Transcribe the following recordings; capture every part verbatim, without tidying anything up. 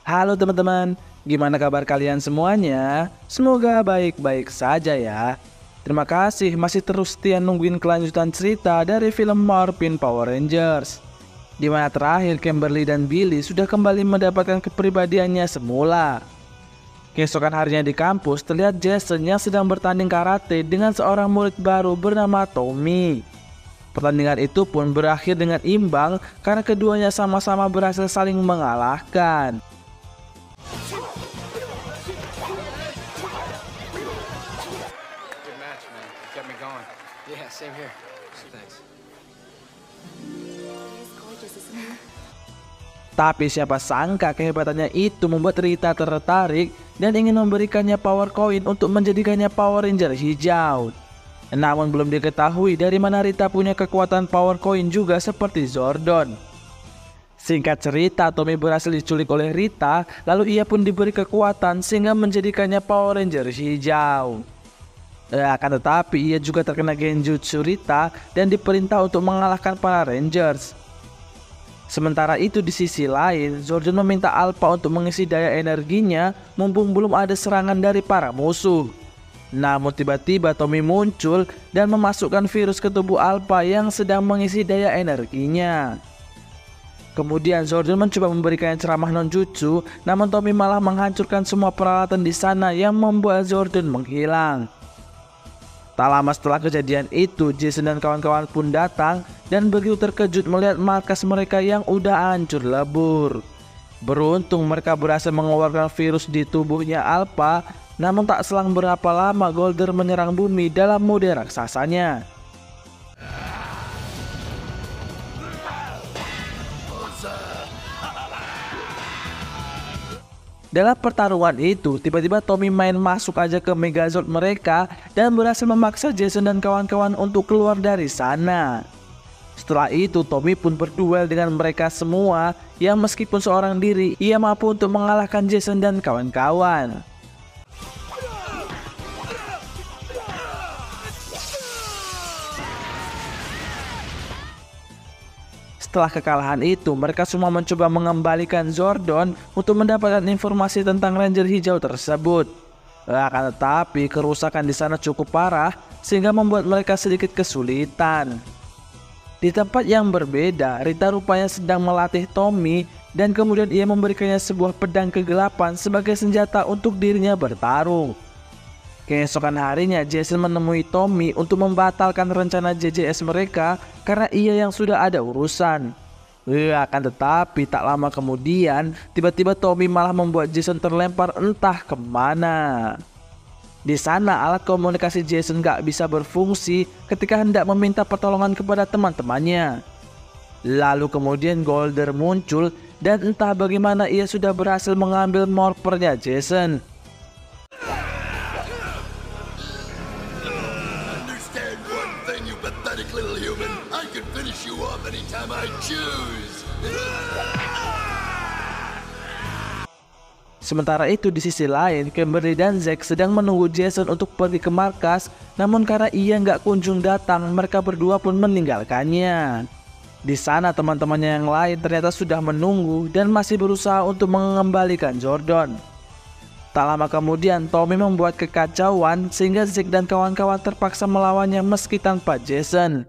Halo teman-teman, gimana kabar kalian semuanya? Semoga baik-baik saja ya. Terima kasih masih terus setia nungguin kelanjutan cerita dari film Morphin Power Rangers, di mana terakhir Kimberly dan Billy sudah kembali mendapatkan kepribadiannya semula. Keesokan harinya di kampus terlihat Jason yang sedang bertanding karate dengan seorang murid baru bernama Tommy. Pertandingan itu pun berakhir dengan imbang karena keduanya sama-sama berhasil saling mengalahkan. Good match, man. You kept me going. Yeah, same here. Thanks. It's gorgeous, isn't it? Tapi siapa sangka kehebatannya itu membuat Rita tertarik dan ingin memberikannya power coin untuk menjadikannya Power Ranger hijau. Namun belum diketahui dari mana Rita punya kekuatan power coin juga seperti Zordon. Singkat cerita, Tommy berhasil diculik oleh Rita, lalu ia pun diberi kekuatan sehingga menjadikannya Power Ranger hijau. Akan tetapi ia juga terkena genjutsu Rita dan diperintah untuk mengalahkan para Rangers. Sementara itu di sisi lain, Zordon meminta Alpha untuk mengisi daya energinya mumpung belum ada serangan dari para musuh. Namun tiba-tiba Tommy muncul dan memasukkan virus ke tubuh Alpha yang sedang mengisi daya energinya. Kemudian Zordon mencoba memberikannya ceramah non-jutsu, namun Tommy malah menghancurkan semua peralatan di sana yang membuat Zordon menghilang. Tak lama setelah kejadian itu, Jason dan kawan-kawan pun datang dan begitu terkejut melihat markas mereka yang udah hancur lebur. Beruntung mereka berhasil mengeluarkan virus di tubuhnya Alpha, namun tak selang berapa lama Golder menyerang bumi dalam mode raksasanya. Dalam pertarungan itu, tiba-tiba Tommy main masuk aja ke Megazord mereka dan berhasil memaksa Jason dan kawan-kawan untuk keluar dari sana. Setelah itu, Tommy pun berduel dengan mereka semua yang meskipun seorang diri, ia mampu untuk mengalahkan Jason dan kawan-kawan. Setelah kekalahan itu, mereka semua mencoba mengembalikan Zordon untuk mendapatkan informasi tentang Ranger hijau tersebut. Akan tetapi kerusakan di sana cukup parah sehingga membuat mereka sedikit kesulitan. Di tempat yang berbeda, Rita rupanya sedang melatih Tommy dan kemudian ia memberikannya sebuah pedang kegelapan sebagai senjata untuk dirinya bertarung. Keesokan harinya, Jason menemui Tommy untuk membatalkan rencana J J S mereka karena ia yang sudah ada urusan. Akan tetapi tak lama kemudian, tiba-tiba Tommy malah membuat Jason terlempar entah kemana. Di sana alat komunikasi Jason gak bisa berfungsi ketika hendak meminta pertolongan kepada teman-temannya. Lalu kemudian Golder muncul dan entah bagaimana ia sudah berhasil mengambil morpernya Jason. Little human, I can finish you off anytime I choose. Sementara itu di sisi lain, Kimberly dan Zack sedang menunggu Jason untuk pergi ke markas, namun karena ia nggak kunjung datang, mereka berdua pun meninggalkannya. Di sana teman-temannya yang lain ternyata sudah menunggu dan masih berusaha untuk mengembalikan Zordon. Tak lama kemudian, Tommy membuat kekacauan sehingga Zack dan kawan-kawan terpaksa melawannya meski tanpa Jason.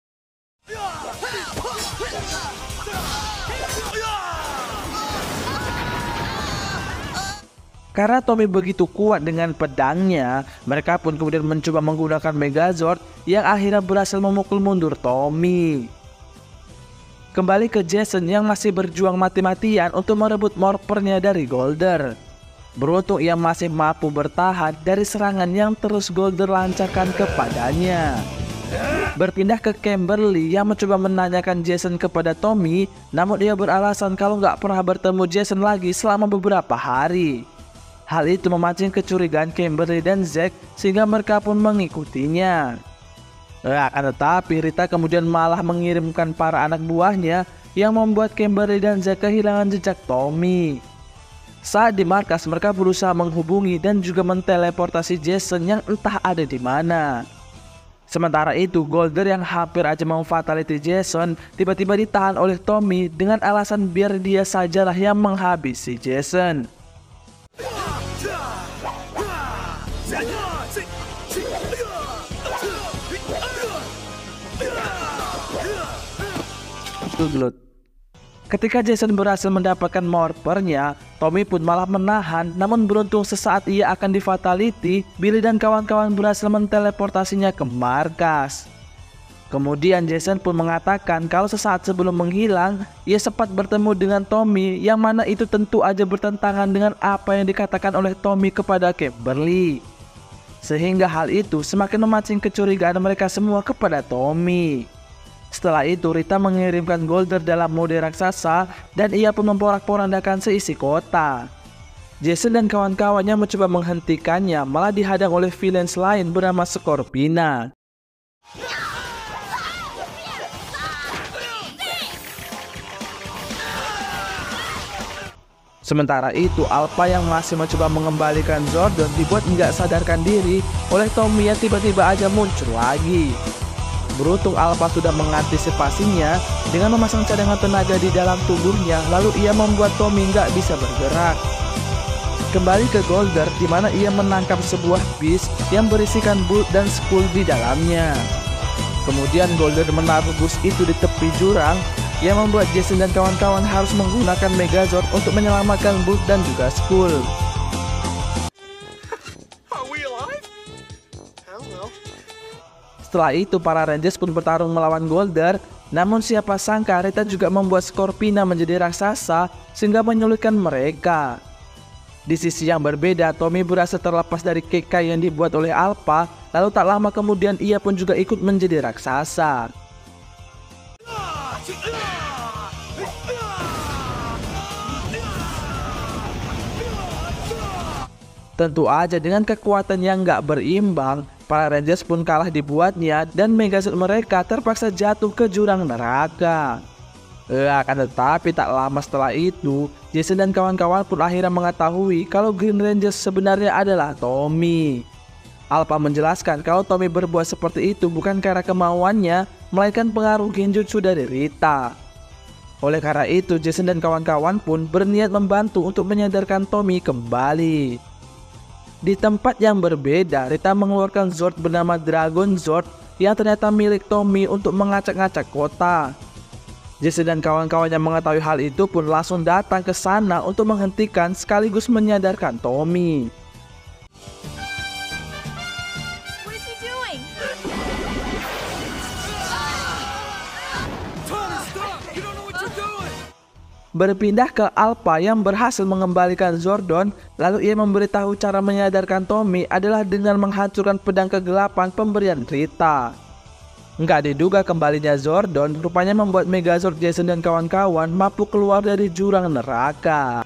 Karena Tommy begitu kuat dengan pedangnya, mereka pun kemudian mencoba menggunakan Megazord yang akhirnya berhasil memukul mundur Tommy. Kembali ke Jason yang masih berjuang mati-matian untuk merebut morpernya dari Golder. Beruntung ia masih mampu bertahan dari serangan yang terus Golder lancarkan kepadanya. Berpindah ke Kimberly yang mencoba menanyakan Jason kepada Tommy, namun ia beralasan kalau nggak pernah bertemu Jason lagi selama beberapa hari. Hal itu memancing kecurigaan Kimberly dan Zack sehingga mereka pun mengikutinya. Akan tetapi Rita kemudian malah mengirimkan para anak buahnya yang membuat Kimberly dan Zack kehilangan jejak Tommy. Saat di markas, mereka berusaha menghubungi dan juga menteleportasi Jason yang entah ada di mana. Sementara itu, Golder yang hampir aja mau fatality Jason tiba-tiba ditahan oleh Tommy dengan alasan biar dia sajalah yang menghabisi Jason. Glut. Ketika Jason berhasil mendapatkan morpernya, Tommy pun malah menahan, namun beruntung sesaat ia akan di-fatality, Billy dan kawan-kawan berhasil menteleportasinya ke markas. Kemudian Jason pun mengatakan kalau sesaat sebelum menghilang, ia sempat bertemu dengan Tommy, yang mana itu tentu aja bertentangan dengan apa yang dikatakan oleh Tommy kepada Kimberly. Sehingga hal itu semakin memancing kecurigaan mereka semua kepada Tommy. Setelah itu, Rita mengirimkan Golder dalam mode raksasa dan ia pun memporak-porandakan seisi kota. Jason dan kawan-kawannya mencoba menghentikannya, malah dihadang oleh villains lain bernama Scorpina. Sementara itu, Alpha yang masih mencoba mengembalikan Zordon dibuat nggak sadarkan diri oleh Tommy yang tiba-tiba aja muncul lagi. Beruntung Alpha sudah mengantisipasinya dengan memasang cadangan tenaga di dalam tubuhnya, lalu ia membuat Tommy nggak bisa bergerak. Kembali ke Golder, di mana ia menangkap sebuah bis yang berisikan Bolt dan Skull di dalamnya. Kemudian Golder menaruh bus itu di tepi jurang, yang membuat Jason dan kawan-kawan harus menggunakan Megazord untuk menyelamatkan Bolt dan juga Skull. Setelah itu, para Rangers pun bertarung melawan Golder, namun siapa sangka Rita juga membuat Scorpina menjadi raksasa sehingga menyulitkan mereka. Di sisi yang berbeda, Tommy berhasil terlepas dari kekai yang dibuat oleh Alpha, lalu tak lama kemudian ia pun juga ikut menjadi raksasa. Tentu aja dengan kekuatan yang gak berimbang, para Rangers pun kalah dibuatnya dan Megazord mereka terpaksa jatuh ke jurang neraka. Eh, akan tetapi tak lama setelah itu, Jason dan kawan-kawan pun akhirnya mengetahui kalau Green Rangers sebenarnya adalah Tommy. Alpha menjelaskan kalau Tommy berbuat seperti itu bukan karena kemauannya, melainkan pengaruh genjutsu dari Rita. Oleh karena itu, Jason dan kawan-kawan pun berniat membantu untuk menyadarkan Tommy kembali. Di tempat yang berbeda, Rita mengeluarkan Zord bernama Dragon Zord yang ternyata milik Tommy untuk mengacak-ngacak kota. Jason dan kawan-kawannya mengetahui hal itu pun langsung datang ke sana untuk menghentikan sekaligus menyadarkan Tommy. What is he doing? Berpindah ke Alpha yang berhasil mengembalikan Zordon, lalu ia memberitahu cara menyadarkan Tommy adalah dengan menghancurkan pedang kegelapan pemberian Rita. Nggak diduga kembalinya Zordon rupanya membuat Megazord Jason dan kawan-kawan mampu keluar dari jurang neraka.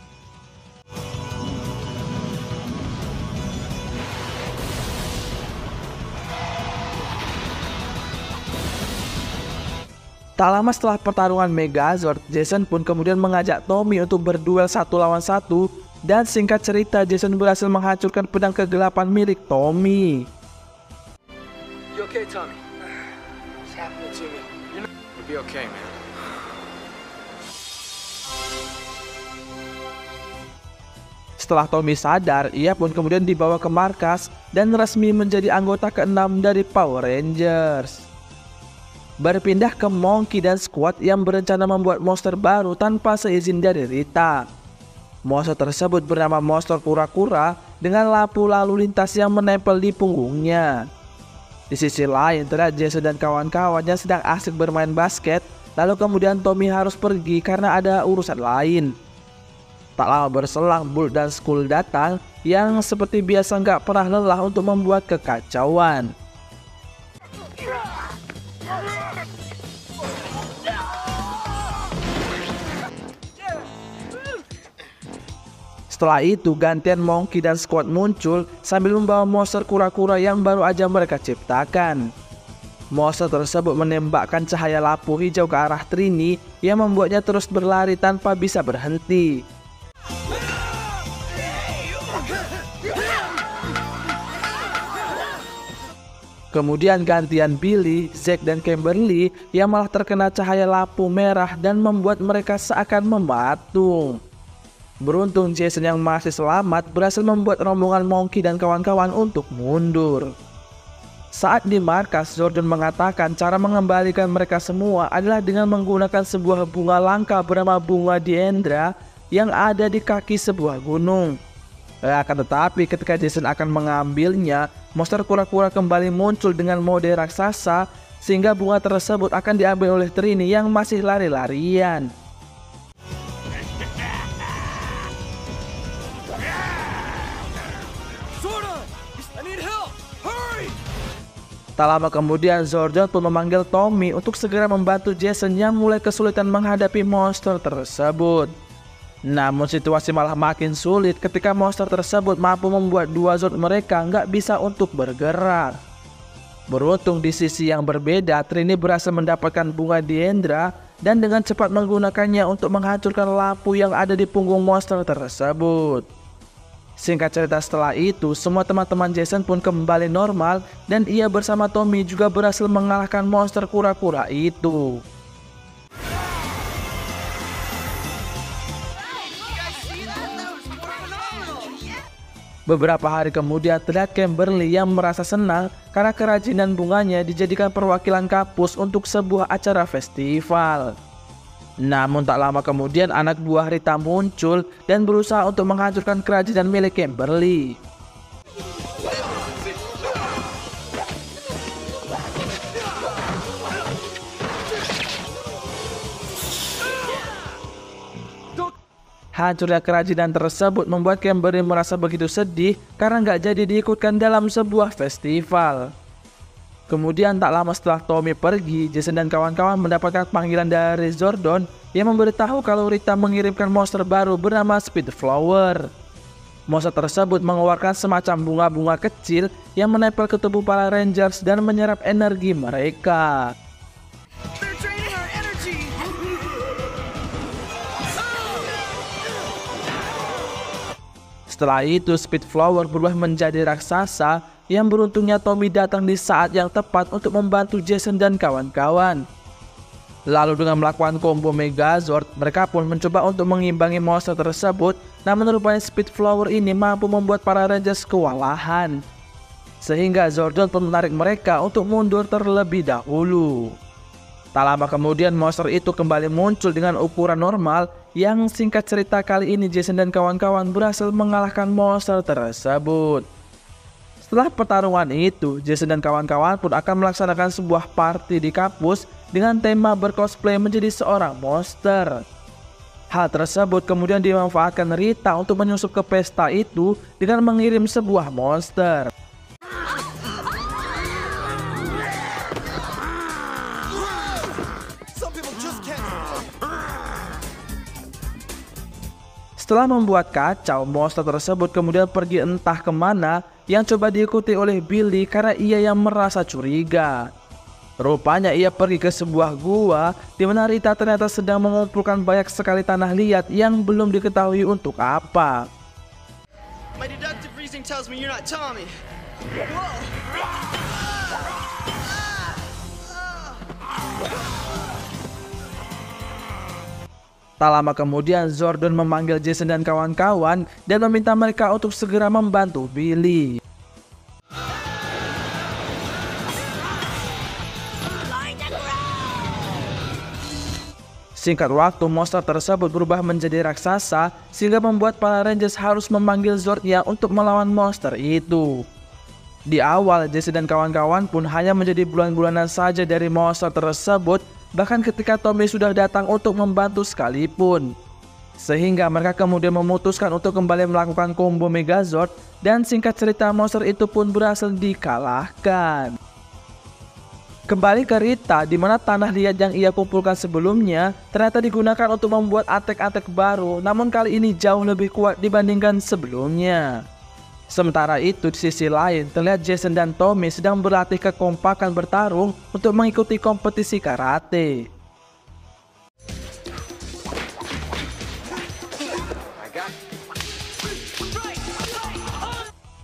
Tak lama setelah pertarungan Megazord, Jason pun kemudian mengajak Tommy untuk berduel satu lawan satu, dan singkat cerita Jason berhasil menghancurkan pedang kegelapan milik Tommy. You okay, Tommy? What's happening to me? You know, you'll be okay, man. Setelah Tommy sadar, ia pun kemudian dibawa ke markas dan resmi menjadi anggota keenam dari Power Rangers. Berpindah ke Monkey dan Squad yang berencana membuat monster baru tanpa seizin dari Rita. Monster tersebut bernama monster kura-kura dengan lampu lalu lintas yang menempel di punggungnya. Di sisi lain, terlihat Jason dan kawan-kawannya sedang asik bermain basket, lalu kemudian Tommy harus pergi karena ada urusan lain. Tak lama berselang, Bolt dan Skull datang yang seperti biasa nggak pernah lelah untuk membuat kekacauan. Setelah itu, gantian Monkey dan Squad muncul sambil membawa monster kura-kura yang baru aja mereka ciptakan. Monster tersebut menembakkan cahaya lampu hijau ke arah Trini yang membuatnya terus berlari tanpa bisa berhenti. Kemudian gantian Billy, Zack, dan Kimberly yang malah terkena cahaya lampu merah dan membuat mereka seakan mematung. Beruntung Jason yang masih selamat berhasil membuat rombongan Monkey dan kawan-kawan untuk mundur. Saat di markas, Zordon mengatakan cara mengembalikan mereka semua adalah dengan menggunakan sebuah bunga langka bernama bunga Diendra yang ada di kaki sebuah gunung. Akan tetapi ketika Jason akan mengambilnya, monster kura-kura kembali muncul dengan mode raksasa sehingga bunga tersebut akan diambil oleh Trini yang masih lari-larian. Tak lama kemudian Zordon pun memanggil Tommy untuk segera membantu Jason yang mulai kesulitan menghadapi monster tersebut. Namun situasi malah makin sulit ketika monster tersebut mampu membuat dua Zord mereka nggak bisa untuk bergerak. Beruntung di sisi yang berbeda, Trini berhasil mendapatkan bunga Diendra dan dengan cepat menggunakannya untuk menghancurkan lampu yang ada di punggung monster tersebut. Singkat cerita, setelah itu semua teman-teman Jason pun kembali normal dan ia bersama Tommy juga berhasil mengalahkan monster kura-kura itu. Beberapa hari kemudian terlihat Kimberly yang merasa senang karena kerajinan bunganya dijadikan perwakilan kampus untuk sebuah acara festival. Namun tak lama kemudian anak buah Rita muncul dan berusaha untuk menghancurkan kerajinan milik Kimberly. Hancurnya kerajinan tersebut membuat Kimberly merasa begitu sedih karena nggak jadi diikutkan dalam sebuah festival. Kemudian tak lama setelah Tommy pergi, Jason dan kawan-kawan mendapatkan panggilan dari Zordon yang memberitahu kalau Rita mengirimkan monster baru bernama Speed Flower. Monster tersebut mengeluarkan semacam bunga-bunga kecil yang menempel ke tubuh para Rangers dan menyerap energi mereka. Setelah itu Speed Flower berubah menjadi raksasa yang beruntungnya Tommy datang di saat yang tepat untuk membantu Jason dan kawan-kawan. Lalu dengan melakukan combo Megazord, mereka pun mencoba untuk mengimbangi monster tersebut, namun rupanya Speed Flower ini mampu membuat para Rangers kewalahan. Sehingga Zordon pun menarik mereka untuk mundur terlebih dahulu. Tak lama kemudian monster itu kembali muncul dengan ukuran normal yang singkat cerita kali ini Jason dan kawan-kawan berhasil mengalahkan monster tersebut. Setelah pertarungan itu, Jason dan kawan-kawan pun akan melaksanakan sebuah party di kampus dengan tema bercosplay menjadi seorang monster. Hal tersebut kemudian dimanfaatkan Rita untuk menyusup ke pesta itu dengan mengirim sebuah monster. Setelah membuat kacau, monster tersebut kemudian pergi entah kemana yang coba diikuti oleh Billy karena ia yang merasa curiga. Rupanya ia pergi ke sebuah gua di mana Rita ternyata sedang mengumpulkan banyak sekali tanah liat yang belum diketahui untuk apa. My deductive reasoning tells me you're not Tommy. Tak lama kemudian Zordon memanggil Jason dan kawan-kawan dan meminta mereka untuk segera membantu Billy. Singkat waktu monster tersebut berubah menjadi raksasa sehingga membuat para Rangers harus memanggil Zordnya untuk melawan monster itu. Di awal Jason dan kawan-kawan pun hanya menjadi bulan-bulanan saja dari monster tersebut, bahkan ketika Tommy sudah datang untuk membantu sekalipun. Sehingga mereka kemudian memutuskan untuk kembali melakukan combo Megazord dan singkat cerita monster itu pun berhasil dikalahkan. Kembali ke Rita di mana tanah liat yang ia kumpulkan sebelumnya ternyata digunakan untuk membuat attack-attack baru, namun kali ini jauh lebih kuat dibandingkan sebelumnya. Sementara itu di sisi lain terlihat Jason dan Tommy sedang berlatih kekompakan bertarung untuk mengikuti kompetisi karate.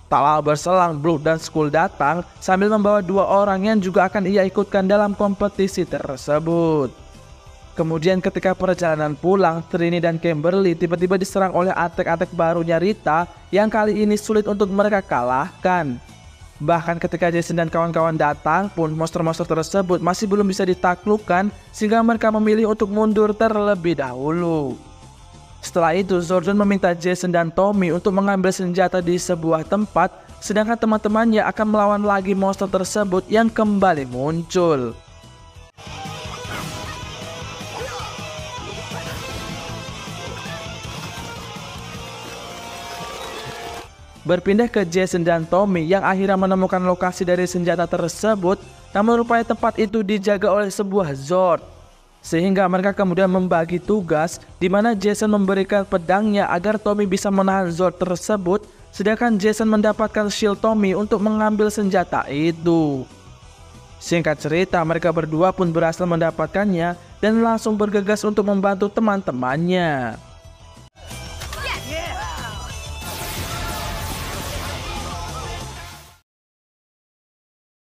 Tak lama berselang, Brook dan Skull datang sambil membawa dua orang yang juga akan ia ikutkan dalam kompetisi tersebut. Kemudian ketika perjalanan pulang, Trini dan Kimberly tiba-tiba diserang oleh atek-atek barunya Rita yang kali ini sulit untuk mereka kalahkan. Bahkan ketika Jason dan kawan-kawan datang pun, monster-monster tersebut masih belum bisa ditaklukkan sehingga mereka memilih untuk mundur terlebih dahulu. Setelah itu, Zordon meminta Jason dan Tommy untuk mengambil senjata di sebuah tempat, sedangkan teman-temannya akan melawan lagi monster tersebut yang kembali muncul. Berpindah ke Jason dan Tommy yang akhirnya menemukan lokasi dari senjata tersebut, namun rupanya tempat itu dijaga oleh sebuah Zord. Sehingga mereka kemudian membagi tugas di mana Jason memberikan pedangnya agar Tommy bisa menahan Zord tersebut, sedangkan Jason mendapatkan shield Tommy untuk mengambil senjata itu. Singkat cerita, mereka berdua pun berhasil mendapatkannya dan langsung bergegas untuk membantu teman-temannya.